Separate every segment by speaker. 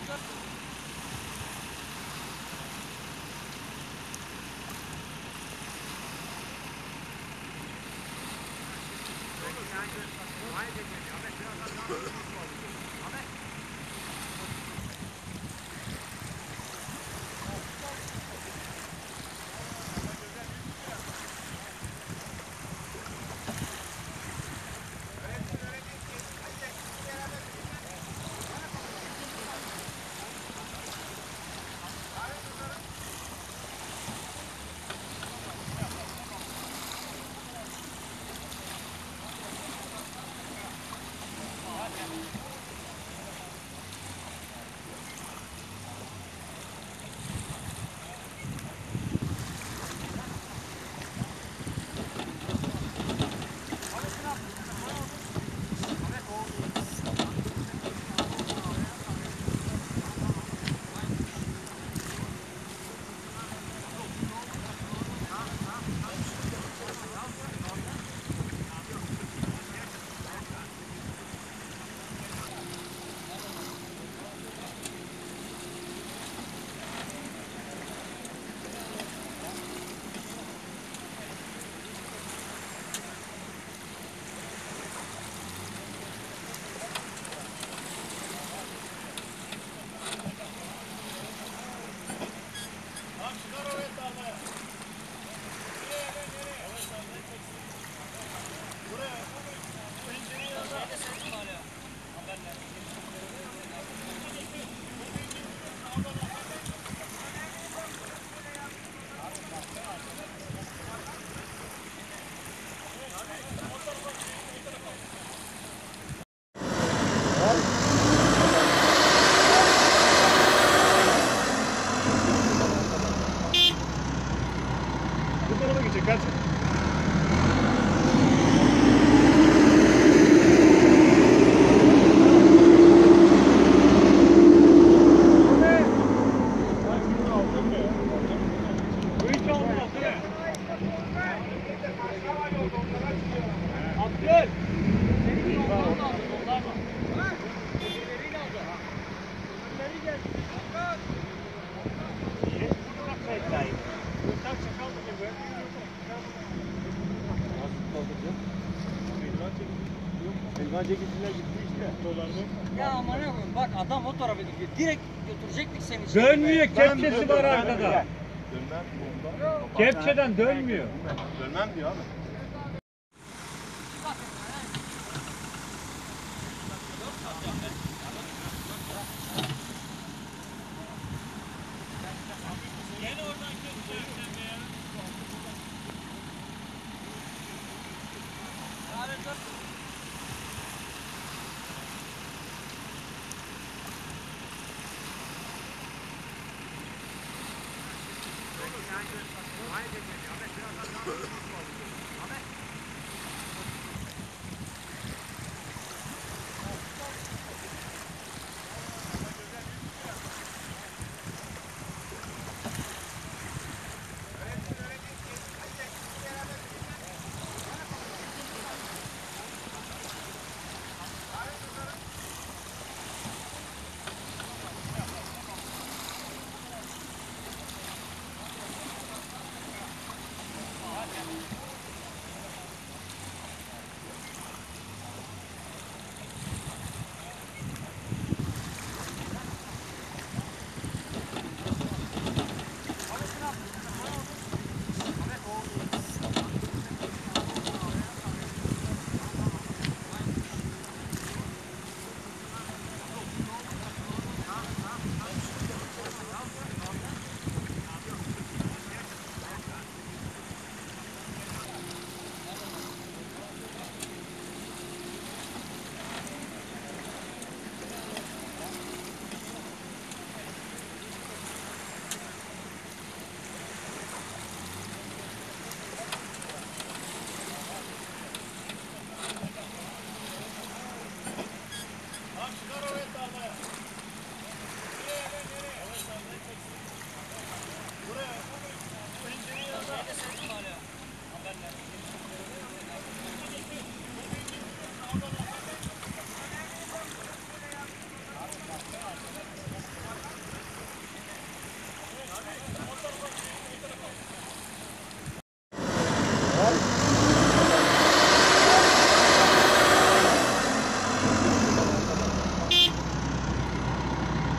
Speaker 1: Bu tarafa geçecek gerçekten. Elvan ceketinden gitti işte.
Speaker 2: Ya aman ya bak adam o tarafa gidiyor. Direkt götürecektik seni.
Speaker 3: Dönmüyor, kepçesi var arkada.
Speaker 1: Dönmem.
Speaker 3: Kepçeden dönmüyor.
Speaker 1: Dönmem diyor abi.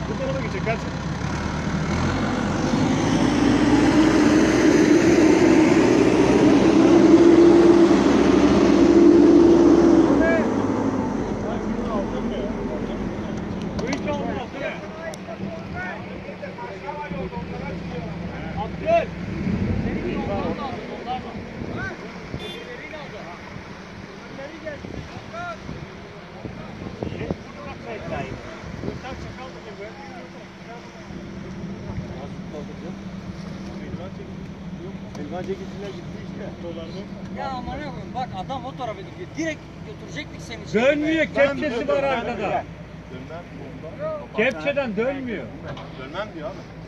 Speaker 1: Bu tarafa geçecek. Kaç.
Speaker 3: Bu hiç olmaz değil mi? Abdül.
Speaker 2: Senin yoldan da aldı, yoldan da. İleriyle aldı. İleri gel.
Speaker 1: Elvan ceketiyle gitti işte. Dolardı.
Speaker 2: Ya aman ne koyayım, bak adam o tarafa gidiyor. Direkt götürecektik seni.
Speaker 3: Dönmüyor, kepçesi var arkada.
Speaker 1: Dönmem.
Speaker 3: Kepçeden dönmüyor.
Speaker 1: Dönmem diyor abi.